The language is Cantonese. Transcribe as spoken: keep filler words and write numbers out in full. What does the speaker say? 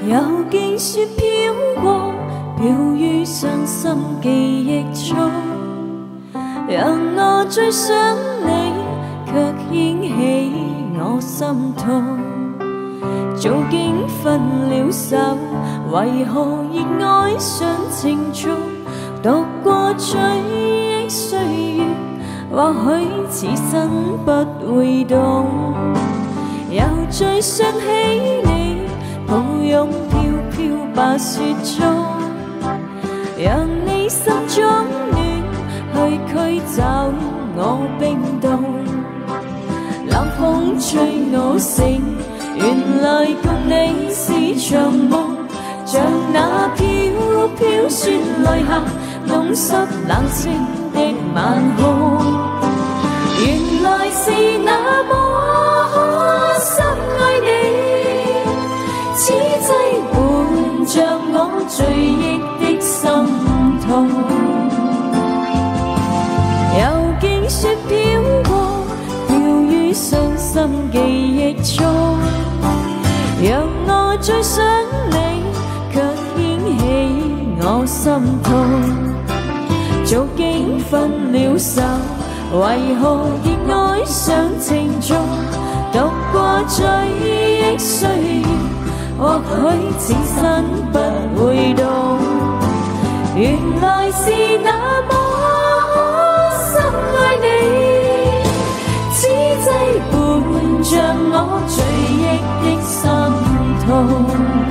有見雪飄過，飄於傷心記憶中，讓我最想你，卻掀起我心痛。早經分了手，為何熱愛上情重？讀過追憶歲月，或許此生不會懂。又再想起你，抱擁飄飄白雪中，讓你心中暖，去驅走我冰凍。冷風吹我醒，原來共你是場夢，像那飄飄雪淚下弄濕冷清的晚空。原來是那麼可深愛你，此際伴着我追憶的心痛。又見雪飄過，飄於傷心記憶中，讓我最想你，卻掀起我心痛。早經分了手，為何熱愛上情重？讀過追憶歲月，或許此生不會懂。原來是那麼可深愛你，此際伴着我追憶的心痛。